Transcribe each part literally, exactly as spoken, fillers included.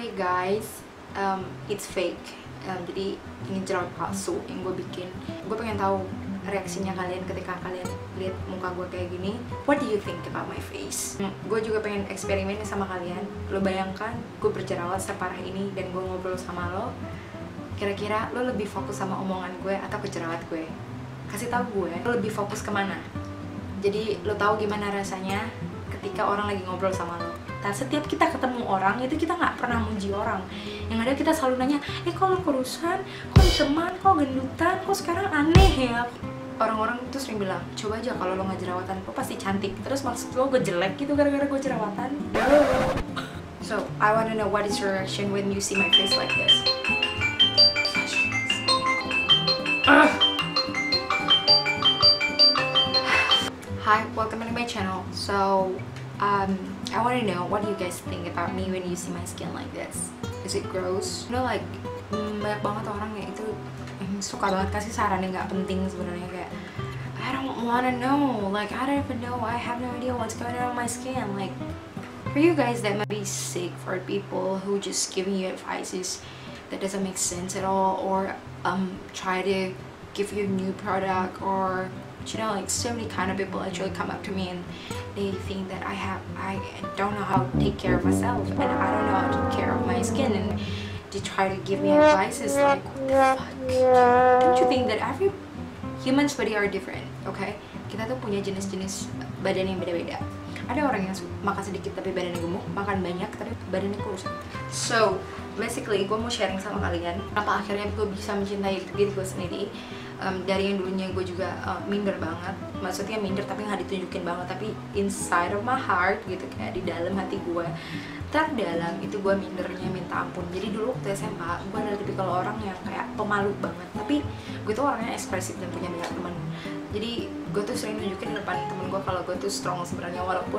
Hi guys, um, it's fake. Um, jadi ini jerawat palsu yang gue bikin. Gue pengen tahu reaksinya kalian ketika kalian lihat muka gue kayak gini. What do you think about my face? Hmm, gue juga pengen eksperimen sama kalian. Lo bayangkan gue berjerawat separah ini dan gue ngobrol sama lo. Kira-kira lo lebih fokus sama omongan gue atau ke jerawat gue? Kasih tahu gue, lo lebih fokus kemana? Jadi lo tahu gimana rasanya ketika orang lagi ngobrol sama lo. Nah, setiap kita ketemu orang itu kita nggak pernah muji orang. Yang ada kita selalu nanya, eh kok lo kurusan, kok teman, kok gendutan, kok sekarang aneh ya. Orang-orang tuh sering bilang, coba aja kalau lo nggak jerawatan, lo pasti cantik. Terus maksud lo gue jelek gitu gara-gara gue jerawatan? So I wanna know what is your reaction when you see my face like this. Uh. Hi, welcome to my channel. So um, I want to know what do you guys think about me when you see my skin like this. Is it gross? You know, like mm, banyak banget orang yang itu mm, suka banget kasih saran yang nggak penting sebenarnya, kayak I don't wanna know, like I don't even know, I have no idea what's going on with my skin. Like for you guys that might be sick, for people who just giving you advices that doesn't make sense at all, or um try to give you a new product, or you know, like so many kind of people actually come up to me and they think that I have I don't know how to take care of myself and I don't know how to take care of my skin, and they try to give me advices like, what the fuck? Don't you think that every human's body are different? Okay, kita tuh punya jenis-jenis badan yang beda-beda. Ada orang yang makan sedikit tapi badannya gemuk, makan banyak tapi badannya kurus. So basically gue mau sharing sama kalian apa akhirnya gue bisa mencintai diri gue sendiri. Um, dari yang dulunya gue juga uh, minder banget, maksudnya minder tapi nggak ditunjukin banget, tapi inside of my heart gitu, kayak di dalam hati gue terdalam itu gue mindernya minta ampun. Jadi dulu waktu S M A gue adalah tipikal orang yang kayak pemalu banget, tapi gue tuh orangnya ekspresif dan punya banyak teman. Jadi gue tuh sering nunjukin di depan temen gue kalau gue tuh strong sebenarnya, walaupun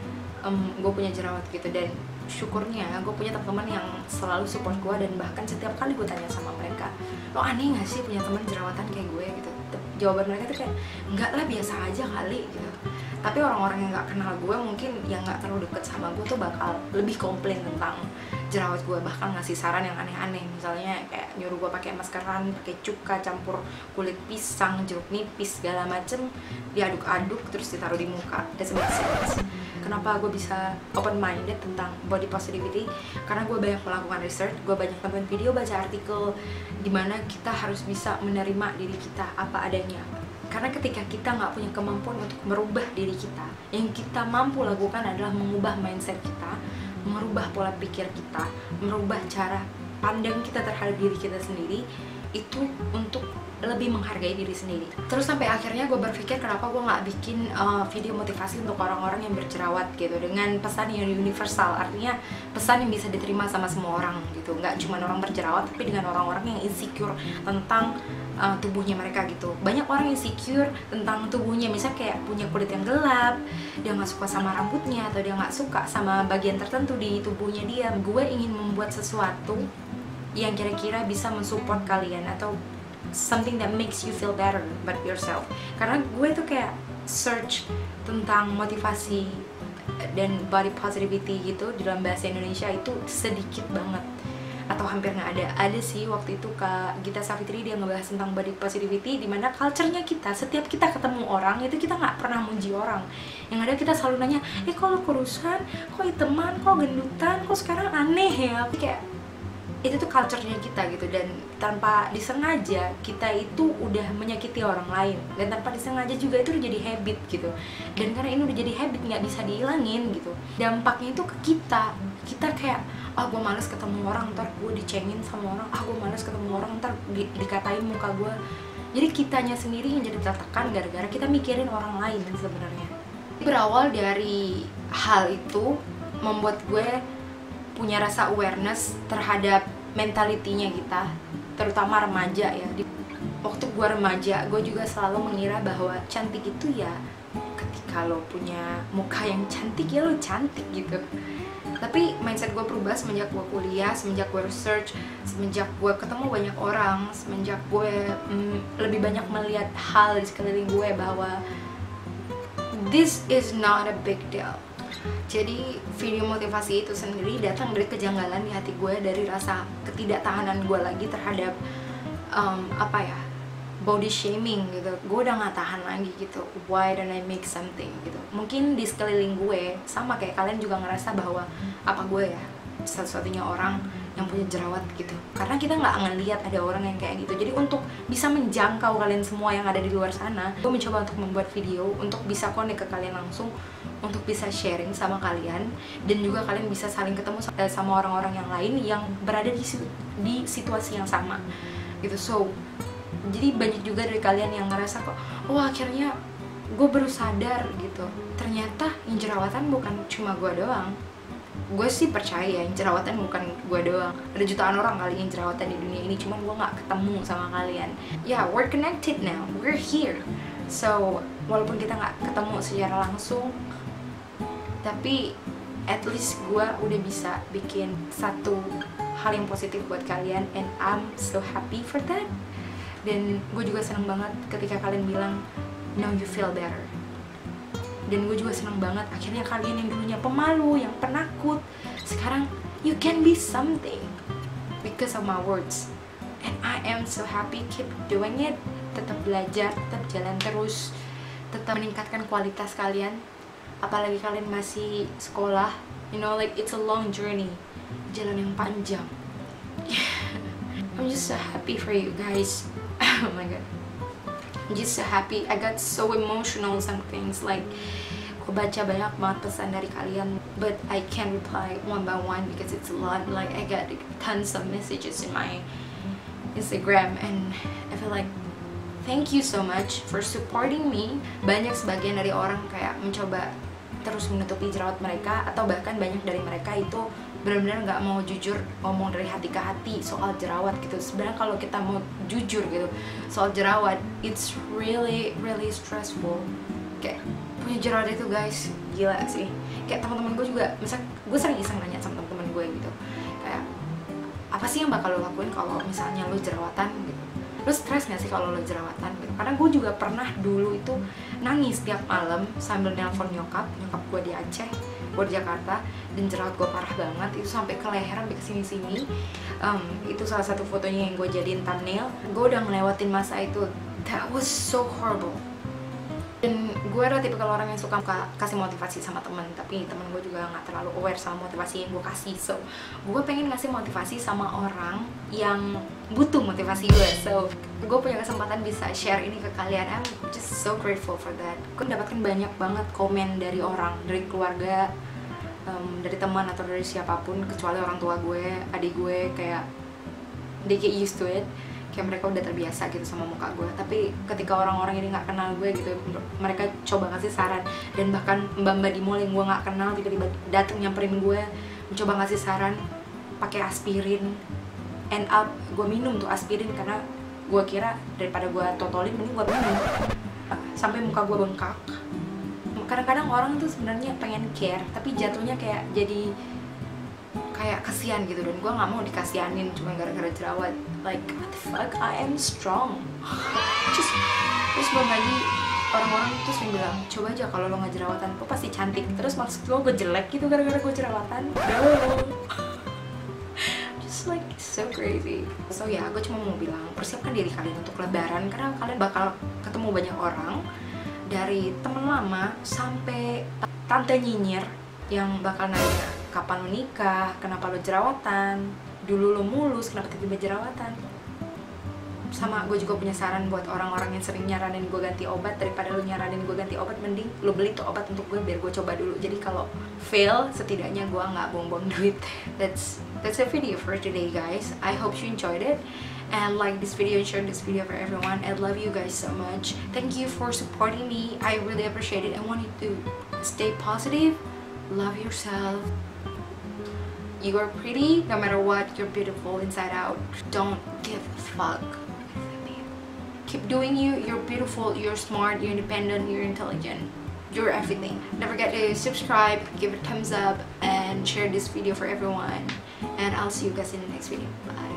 um, gue punya jerawat gitu. Dan syukurnya gue punya teman-teman yang selalu support gue, dan bahkan setiap kali gue tanya sama mereka, lo aneh gak sih punya teman jerawatan kayak gue gitu, jawaban mereka tuh kayak enggak lah, biasa aja kali gitu. Tapi orang-orang yang nggak kenal gue, mungkin yang nggak terlalu deket sama gue tuh bakal lebih komplain tentang jerawat gue, bahkan ngasih saran yang aneh-aneh, misalnya kayak nyuruh gue pakai maskeran, pakai cuka campur kulit pisang, jeruk nipis segala macem, diaduk-aduk terus ditaruh di muka. That's make sense. Kenapa gue bisa open minded tentang body positivity? Karena gue banyak melakukan research, gue banyak nonton video, baca artikel dimana kita harus bisa menerima diri kita apa adanya. Karena ketika kita nggak punya kemampuan untuk merubah diri kita, yang kita mampu lakukan adalah mengubah mindset kita, merubah pola pikir kita, merubah cara pandang kita terhadap diri kita sendiri, itu untuk lebih menghargai diri sendiri. Terus sampai akhirnya gue berpikir kenapa gue nggak bikin uh, video motivasi untuk orang-orang yang berjerawat gitu, dengan pesan yang universal, artinya pesan yang bisa diterima sama semua orang gitu, nggak cuma orang berjerawat tapi dengan orang-orang yang insecure tentang uh, tubuhnya mereka gitu. Banyak orang insecure tentang tubuhnya, misalnya kayak punya kulit yang gelap, dia nggak suka sama rambutnya, atau dia nggak suka sama bagian tertentu di tubuhnya dia. Gue ingin membuat sesuatu yang kira-kira bisa mensupport kalian, atau something that makes you feel better about yourself. Karena gue tuh kayak search tentang motivasi dan body positivity gitu dalam bahasa Indonesia itu sedikit banget, atau hampir nggak ada. Ada sih waktu itu Kak Gita Savitri, dia ngebahas tentang body positivity, dimana culture-nya kita, setiap kita ketemu orang itu kita nggak pernah muji orang. Yang ada kita selalu nanya, eh kok lo kurusan, kok teman, kok gendutan, kok sekarang aneh ya. Kayak itu tuh culture-nya kita gitu, dan tanpa disengaja kita itu udah menyakiti orang lain, dan tanpa disengaja juga itu udah jadi habit gitu. Dan karena ini udah jadi habit, nggak bisa dihilangin gitu, dampaknya itu ke kita. Kita kayak, ah gue males ketemu orang, ntar gue dicengin sama orang, ah gue males ketemu orang, ntar di, dikatain muka gue. Jadi kitanya sendiri yang jadi tertekan gara-gara kita mikirin orang lain sebenarnya. Berawal dari hal itu membuat gue punya rasa awareness terhadap mentalitinya kita, terutama remaja ya. Waktu gue remaja, gue juga selalu mengira bahwa cantik itu ya ketika lo punya muka yang cantik ya lo cantik gitu. Tapi mindset gue berubah semenjak gue kuliah, semenjak gue research, semenjak gue ketemu banyak orang, semenjak gue mm, lebih banyak melihat hal di sekeliling gue bahwa this is not a big deal. Jadi video motivasi itu sendiri datang dari kejanggalan di hati gue, dari rasa ketidaktahanan gue lagi terhadap um, apa ya, body shaming gitu. Gue udah gak tahan lagi gitu. Why don't I make something gitu. Mungkin di sekeliling gue sama kayak kalian juga ngerasa bahwa apa gue ya satu-satunya orang yang punya jerawat gitu, karena kita nggak ngelihat ada orang yang kayak gitu. Jadi untuk bisa menjangkau kalian semua yang ada di luar sana, gue mencoba untuk membuat video untuk bisa connect ke kalian langsung, untuk bisa sharing sama kalian, dan juga kalian bisa saling ketemu sama orang-orang yang lain yang berada di, di situasi yang sama gitu. So jadi banyak juga dari kalian yang ngerasa kok, oh akhirnya gue baru sadar gitu, ternyata yang jerawatan bukan cuma gue doang. Gue sih percaya yang jerawatan bukan gue doang, ada jutaan orang kali yang jerawatan di dunia ini, cuman gue nggak ketemu sama kalian. Ya, yeah, we're connected now, we're here. So walaupun kita nggak ketemu secara langsung, tapi at least gue udah bisa bikin satu hal yang positif buat kalian, and I'm so happy for that. Dan gue juga seneng banget ketika kalian bilang now you feel better. Dan gue juga senang banget akhirnya kalian yang dulunya pemalu, yang penakut, sekarang you can be something because of my words. And I am so happy, keep doing it. Tetap belajar, tetap jalan terus, tetap meningkatkan kualitas kalian. Apalagi kalian masih sekolah, you know, like it's a long journey, jalan yang panjang. I'm just so happy for you guys. Oh my god, I'm just so happy. I got so emotional some things, like aku baca banyak banget pesan dari kalian, but I can't reply one by one because it's a lot. Like I got tons of messages in my Instagram, and I feel like thank you so much for supporting me. Banyak sebagian dari orang kayak mencoba terus menutupi jerawat mereka, atau bahkan banyak dari mereka itu benar-benar nggak mau jujur ngomong dari hati ke hati soal jerawat gitu. Sebenarnya kalau kita mau jujur gitu soal jerawat, it's really really stressful. Kayak punya jerawat itu guys, gila sih. Kayak teman-teman gue juga, misal gue sering iseng nanya sama teman-teman gue gitu, kayak apa sih yang bakal lo lakuin kalau misalnya lo jerawatan gitu. Lo stres gak sih kalau lo jerawatan gitu? Karena gue juga pernah dulu itu nangis tiap malam sambil nelpon nyokap, nyokap gue di Aceh, gue di Jakarta, dan jerawat gue parah banget, itu sampai ke leher, sampai ke sini-sini. Um, itu salah satu fotonya yang gue jadiin thumbnail. Gue udah ngelewatin masa itu, that was so horrible. Dan gue adalah tipikal orang yang suka kasih motivasi sama temen, tapi temen gue juga nggak terlalu aware sama motivasi yang gue kasih. So gue pengen ngasih motivasi sama orang yang butuh motivasi gue. So gue punya kesempatan bisa share ini ke kalian. I'm just so grateful for that. Gue mendapatkan banyak banget komen dari orang, dari keluarga, um, dari teman atau dari siapapun, kecuali orang tua gue, adik gue, kayak they get used to it. Kayak mereka udah terbiasa gitu sama muka gue. Tapi ketika orang-orang ini nggak kenal gue gitu, mereka coba ngasih saran. Dan bahkan mbak-mbak di mall yang gue nggak kenal tiba-tiba dateng nyamperin gue, mencoba ngasih saran pakai aspirin. End up gue minum tuh aspirin karena gue kira daripada gue totolin mending gue minum. Sampai muka gue bengkak. Kadang-kadang orang tuh sebenarnya pengen care, tapi jatuhnya kayak jadi kayak kasihan gitu, dan gue nggak mau dikasihanin cuma gara-gara jerawat. Like what the fuck, I am strong. Just, terus belum lagi orang-orang tuh sering bilang, coba aja kalau lo nggak jerawatan, lo pasti cantik. Terus maksud lo gue jelek gitu gara-gara gue jerawatan? No. Just like so crazy. So ya, yeah, gue cuma mau bilang, persiapkan diri kalian untuk lebaran, karena kalian bakal ketemu banyak orang, dari temen lama sampai tante nyinyir yang bakal nanya, kapan lo nikah, kenapa lo jerawatan, dulu lo mulus, kenapa tiba-tiba jerawatan. Sama gue juga punya saran buat orang-orang yang sering nyaranin gue ganti obat, daripada lo nyaranin gue ganti obat, mending lo beli tuh obat untuk gue biar gue coba dulu. Jadi kalau fail, setidaknya gue nggak buang-buang duit. That's that's a video for today guys. I hope you enjoyed it and like this video and share this video for everyone. I love you guys so much. Thank you for supporting me. I really appreciate it. I want you to stay positive, love yourself. You are pretty no matter what. You're beautiful inside out. Don't give a fuck. Keep doing you. You're beautiful, you're smart, you're independent, you're intelligent, you're everything. Don't forget to subscribe, give it a thumbs up, and share this video for everyone. And I'll see you guys in the next video. Bye.